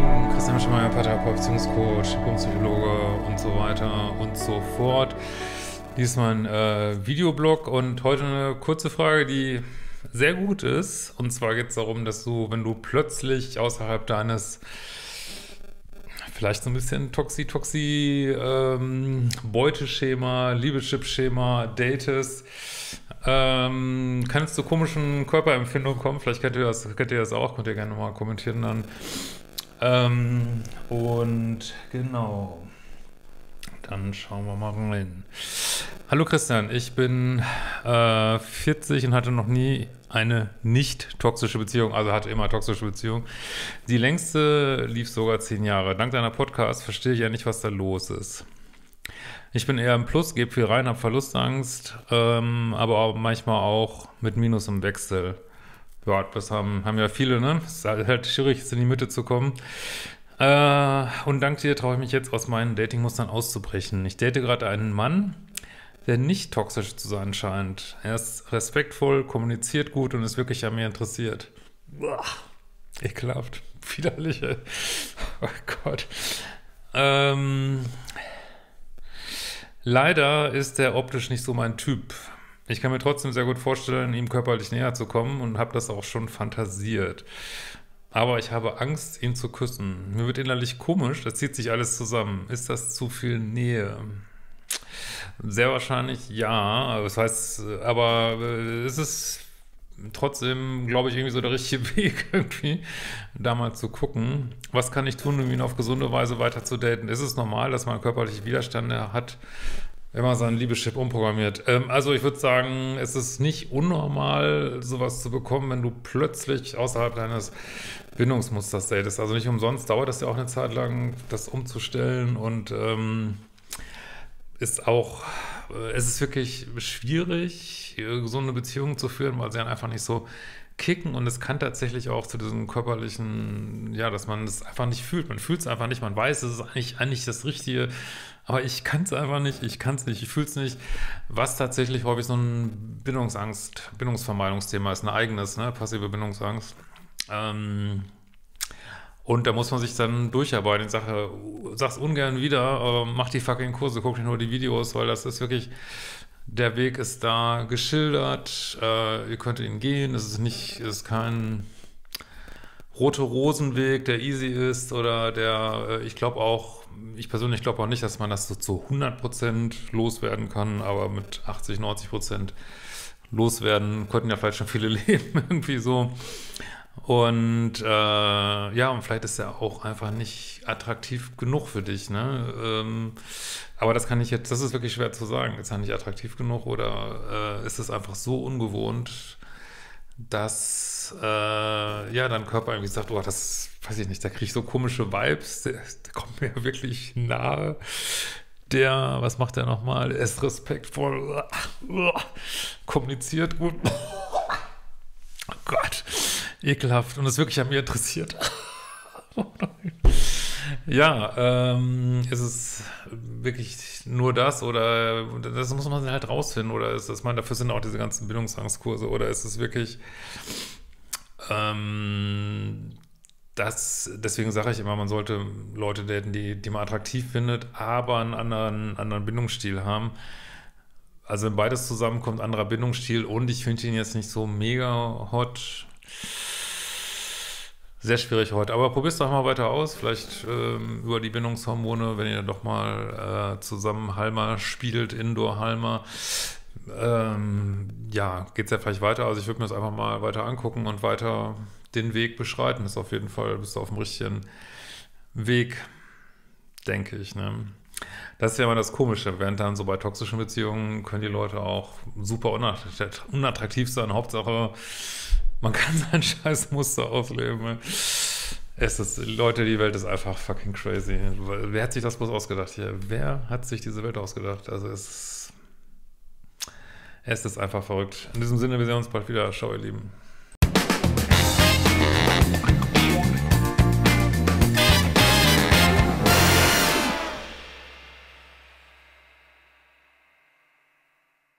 Lieben, Christian Schemeier, Paartherapeut, Beziehungscoach, Diplompsychologe und so weiter und so fort. Diesmal ein Videoblog und heute eine kurze Frage, die sehr gut ist. Und zwar geht es darum, dass du, wenn du plötzlich außerhalb deines vielleicht so ein bisschen Beuteschema, Liebeschip-Schema, Dates, kann es zu komischen Körperempfindungen kommen. Vielleicht kennt ihr das auch, könnt ihr gerne mal kommentieren dann. Und genau, dann schauen wir mal rein. Hallo Christian, ich bin 40 und hatte noch nie eine nicht toxische Beziehung, also hatte immer toxische Beziehung. Die längste lief sogar 10 Jahre. Dank deiner Podcasts verstehe ich ja nicht, was da los ist. Ich bin eher im Plus, gebe viel rein, habe Verlustangst, aber auch manchmal auch mit Minus im Wechsel. Ja, das haben ja viele, ne? Es ist halt schwierig, jetzt in die Mitte zu kommen. Und dank dir traue ich mich jetzt aus meinen Datingmustern auszubrechen. Ich date gerade einen Mann, der nicht toxisch zu sein scheint. Er ist respektvoll, kommuniziert gut und ist wirklich an mir interessiert. Boah, ekelhaft, widerlich, ey. Oh Gott. Leider ist er optisch nicht so mein Typ. Ich kann mir trotzdem sehr gut vorstellen, ihm körperlich näher zu kommen und habe das auch schon fantasiert. Aber ich habe Angst, ihn zu küssen. Mir wird innerlich komisch, das zieht sich alles zusammen. Ist das zu viel Nähe? Sehr wahrscheinlich ja. Das heißt, aber es ist trotzdem, glaube ich, irgendwie so der richtige Weg, irgendwie, da mal zu gucken. Was kann ich tun, um ihn auf gesunde Weise weiter zu daten? Ist es normal, dass man körperliche Widerstände hat, wenn man seinen Liebeschip umprogrammiert? Also ich würde sagen, es ist nicht unnormal, sowas zu bekommen, wenn du plötzlich außerhalb deines Bindungsmusters datest. Also nicht umsonst dauert das ja auch eine Zeit lang, das umzustellen und ist auch, es ist wirklich schwierig, so eine Beziehung zu führen, weil sie dann einfach nicht so kicken und es kann tatsächlich auch zu diesem körperlichen, ja, dass man es einfach nicht fühlt. Man fühlt es einfach nicht, man weiß, es ist eigentlich das Richtige, aber ich kann es einfach nicht, ich kann es nicht, ich fühle es nicht, was tatsächlich häufig so ein Bindungsvermeidungsthema ist, ein eigenes, ne, passive Bindungsangst. Und da muss man sich dann durcharbeiten. Ich sag's ungern wieder, aber mach die fucking Kurse, guck dir nur die Videos, weil das ist wirklich, der Weg ist da geschildert, ihr könnt ihn gehen, es ist kein rote Rosenweg, der easy ist oder ich persönlich glaube auch nicht, dass man das so zu 100% loswerden kann, aber mit 80, 90% loswerden könnten ja vielleicht schon viele leben, irgendwie so. Und ja, und vielleicht ist er auch einfach nicht attraktiv genug für dich, ne? Aber das ist wirklich schwer zu sagen. Ist er nicht attraktiv genug oder ist es einfach so ungewohnt, dass ja, dein Körper irgendwie sagt, oh, das weiß ich nicht, da kriege ich so komische Vibes, der kommt mir wirklich nahe. Was macht der nochmal? Er ist respektvoll, kommuniziert gut. Oh Gott, ekelhaft und ist wirklich an mir interessiert. Oh nein. Ja, ist es wirklich nur das oder das muss man halt rausfinden oder dafür sind auch diese ganzen Bindungsangstkurse oder ist es wirklich deswegen sage ich immer, man sollte Leute daten, die man attraktiv findet, aber einen anderen Bindungsstil haben. Also wenn beides zusammenkommt, anderer Bindungsstil und ich finde ihn jetzt nicht so mega hot. Sehr schwierig heute, aber probier's doch mal weiter aus. Vielleicht über die Bindungshormone, wenn ihr doch mal zusammen Halma spielt, Indoor-Halma. Ja, geht's ja vielleicht weiter. Also ich würde mir das einfach mal weiter angucken und weiter den Weg beschreiten. Ist auf jeden Fall, bist du auf dem richtigen Weg, denke ich, ne? Das ist ja immer das Komische, während dann so bei toxischen Beziehungen können die Leute auch super unattraktiv sein. Hauptsache, man kann sein Scheißmuster ausleben. Ne? Leute, die Welt ist einfach fucking crazy. Wer hat sich das bloß ausgedacht hier? Wer hat sich diese Welt ausgedacht? Also es ist einfach verrückt. In diesem Sinne, wir sehen uns bald wieder. Ciao, ihr Lieben.